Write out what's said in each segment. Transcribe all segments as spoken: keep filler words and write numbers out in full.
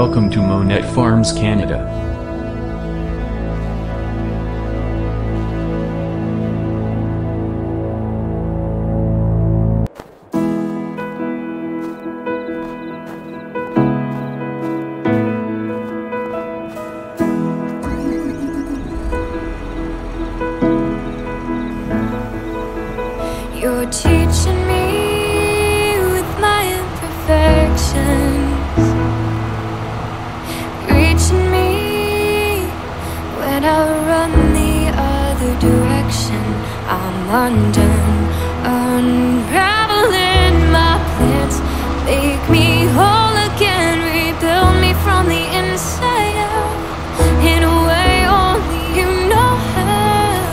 Welcome to Monette Farms, Canada. You're teaching me with my imperfections, reaching me when I run the other direction. I'm undone, unraveling my plans. Make me whole again, rebuild me from the inside out, in a way only you know how.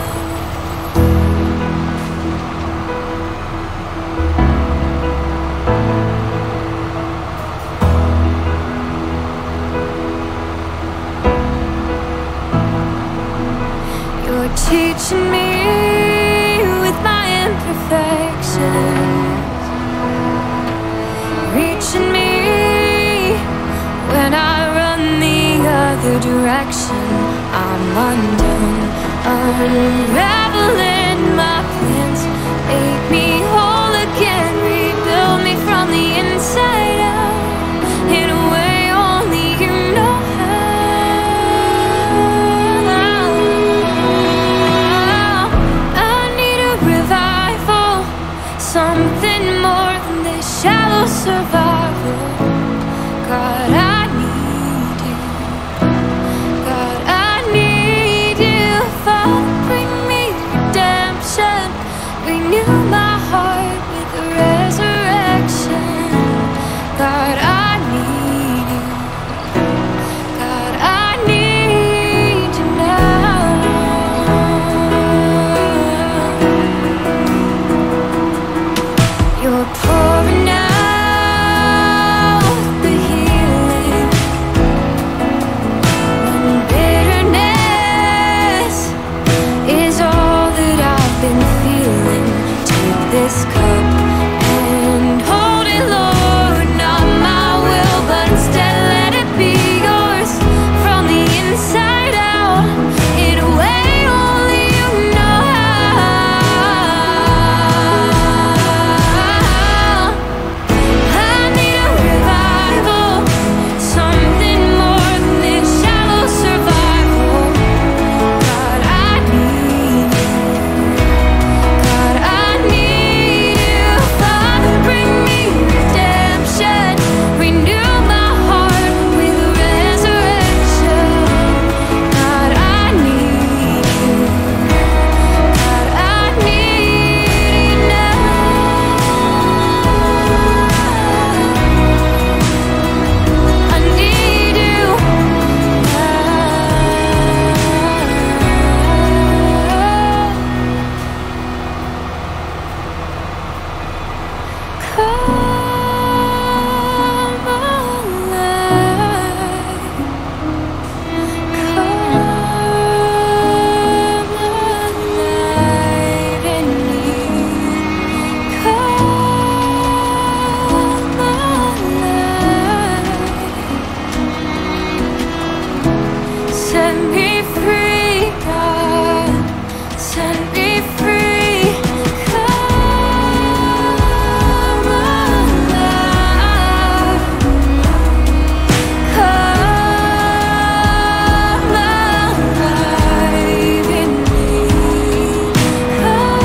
You're teaching me with my imperfections, reaching me when I run the other direction. I'm undone, unraveling my plans. Make me whole again, rebuild me from the inside out, in a way only you know how. Something more than this shallow survival. God, I need you. God, I need you. Father, bring me redemption. Renew my heart with a resurrection. God, I need you. God, I need you now. You're pouring out the healing when bitterness is all that I've been feeling. Take this cup and hold it, Lord, not my will, but instead let it be yours from the inside out, in a way only you know how. Set me free, God, set me free. Come alive, come alive in me. Come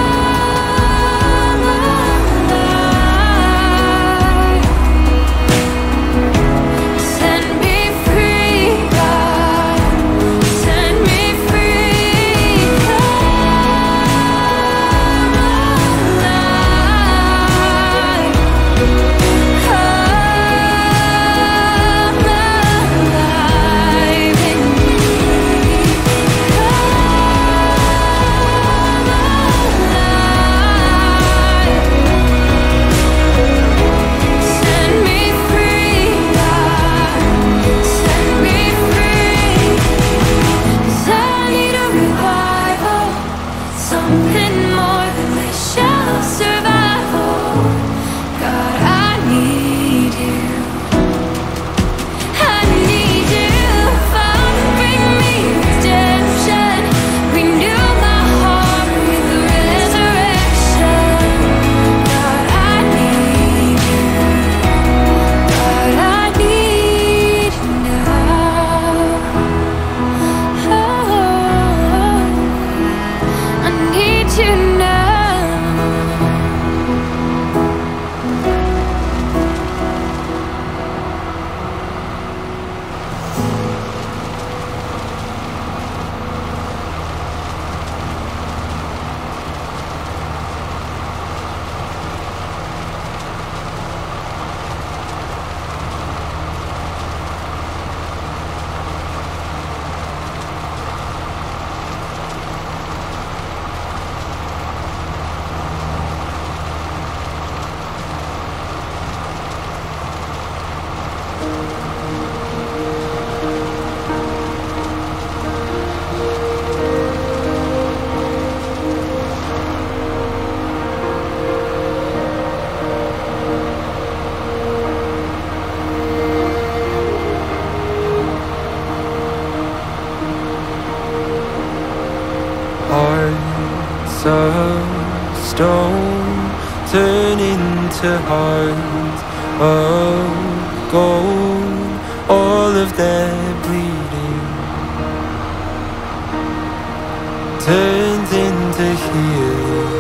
alive, set me free, God. of stone turn into hearts of gold. All of that bleeding turns into healing.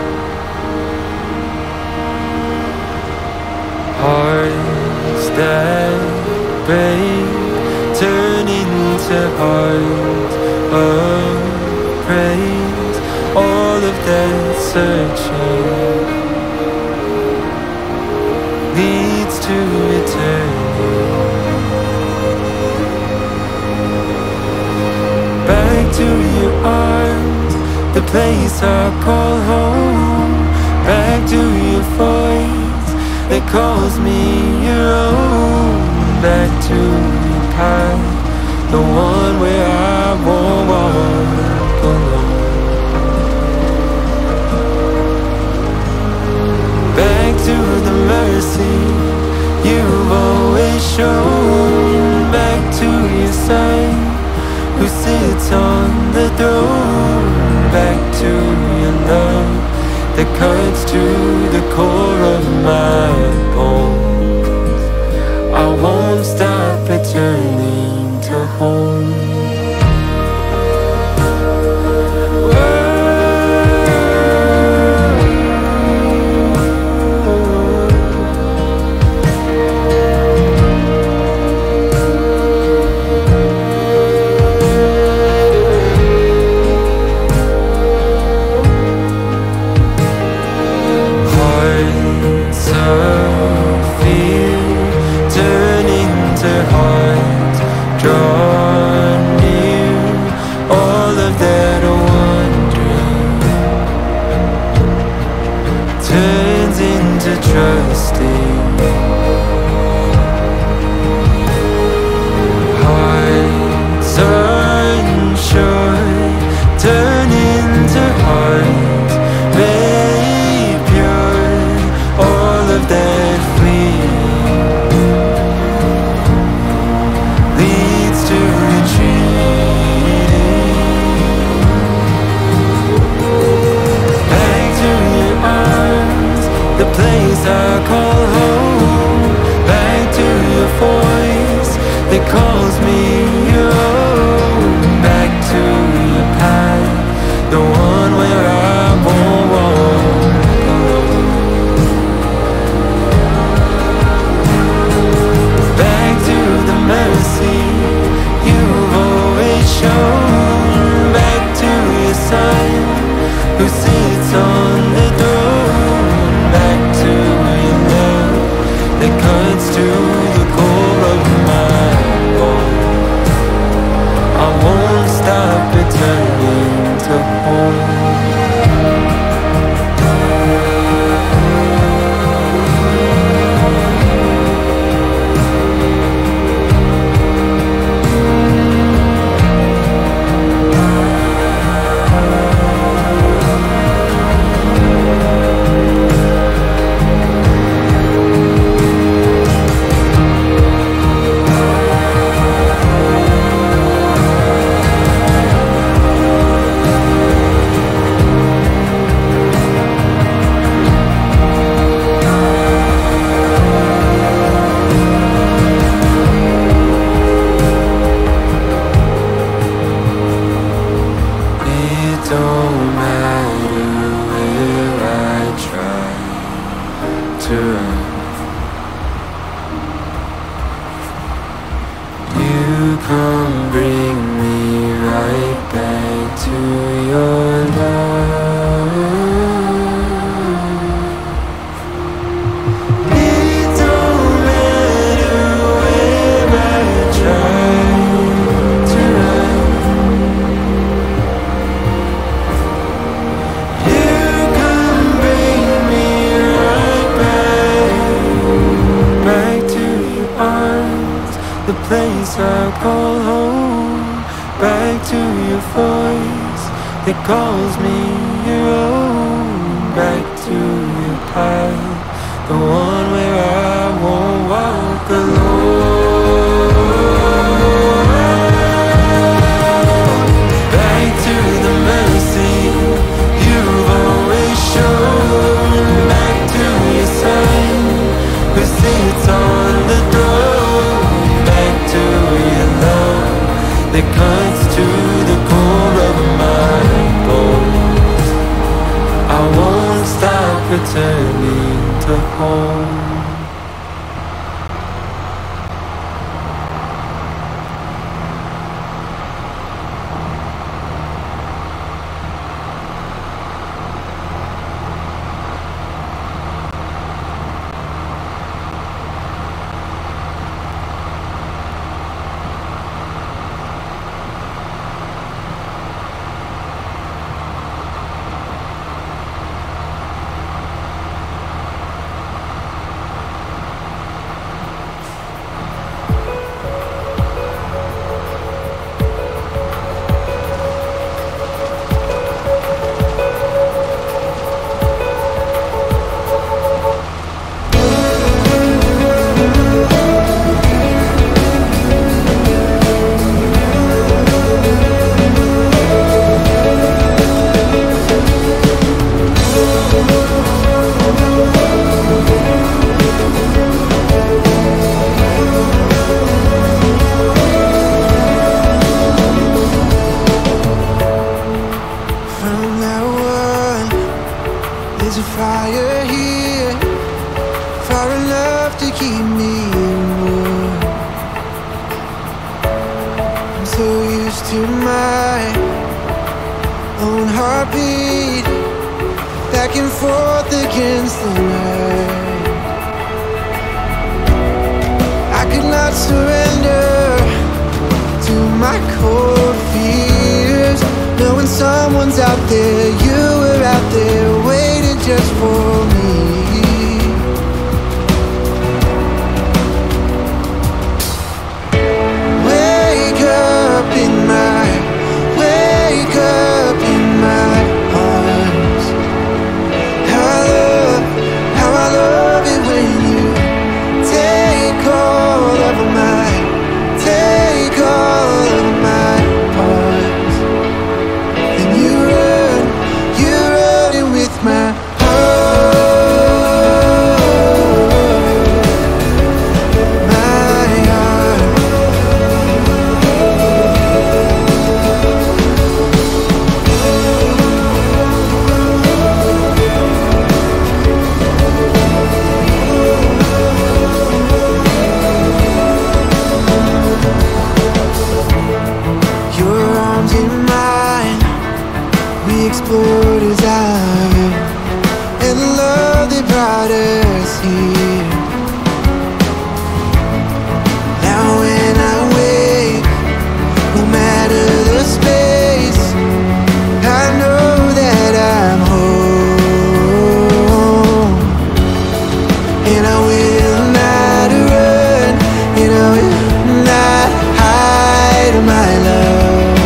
Hearts that break turn into hearts of praise. All of that searching leads to eternity. Back to your arms, the place I call home. Back to your voice that calls me your own. Back to your path, the one where I won't walk alone. Back to the mercy you've always shown. Back to your son who sits on the throne. Back to your love that cuts to the core of my bones. I won't stop returning to home. that calls me your own. Back to your path, the one where I won't walk alone. Back to the mercy you in my own heartbeat, back and forth against the night. I could not surrender to my cold fears, knowing someone's out there, you were out there, waiting just for me. Wake up in my, wake up in my arms. How I love, how I love it when you take all of my, take all of my parts. And you run, you're running with my explored desire and the love that brought us here. Now when I wake, no matter the space, I know that I'm home. And I will not run, and I will not hide my love.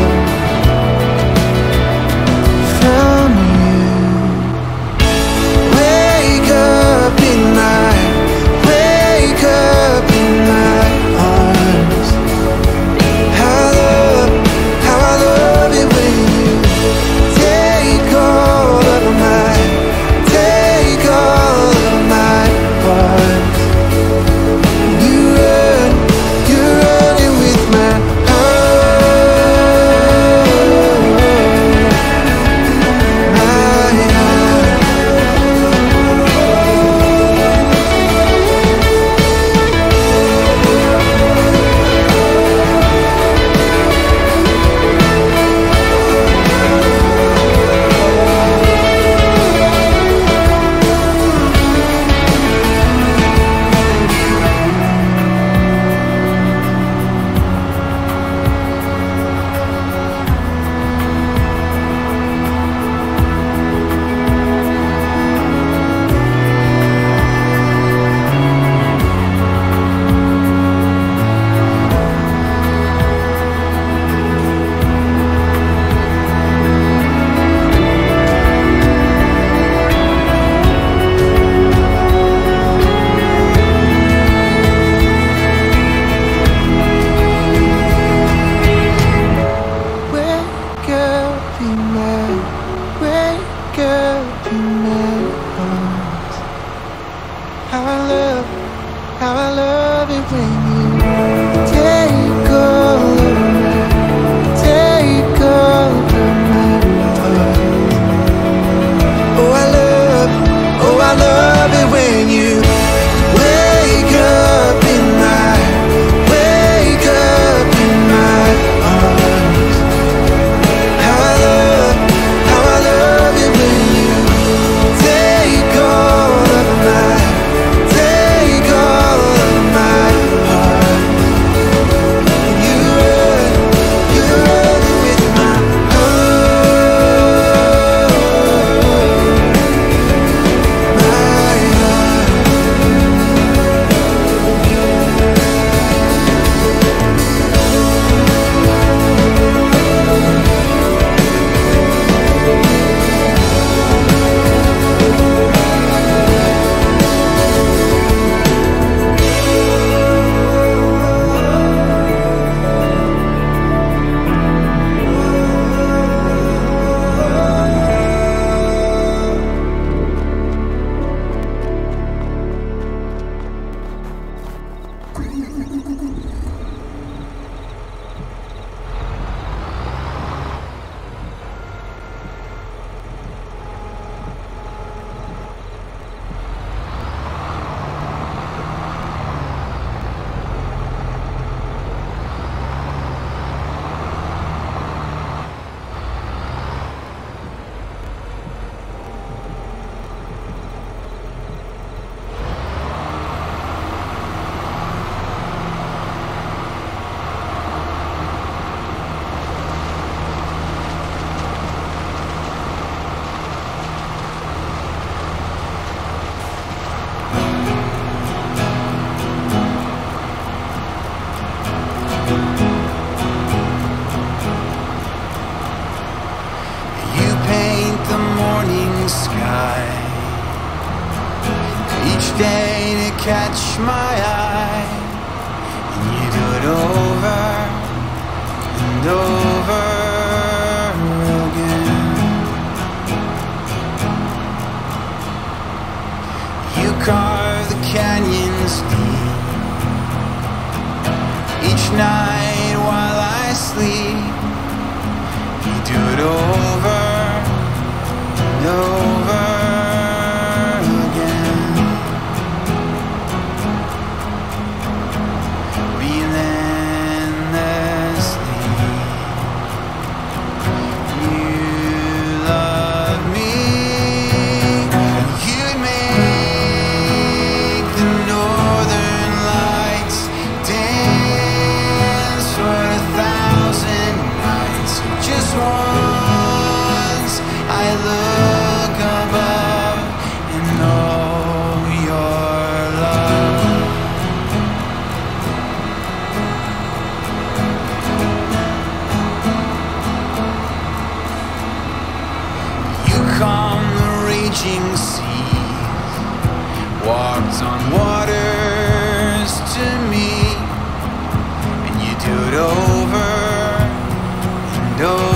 How I love, how I love it when you take all of my, take all of my love. Oh, I love, oh, I love it when you wake up in my, wake up in my arms. How I love, evening sky. Each day to catch my eye, and you do it over and over again. You carve the canyons deep each night while I sleep. You do it over and over again. Relentlessly, you love me. You make the northern lights dance for a thousand nights. Just once I look above and know your love. You calm the raging seas, walked on waters to me, and you do it over and over.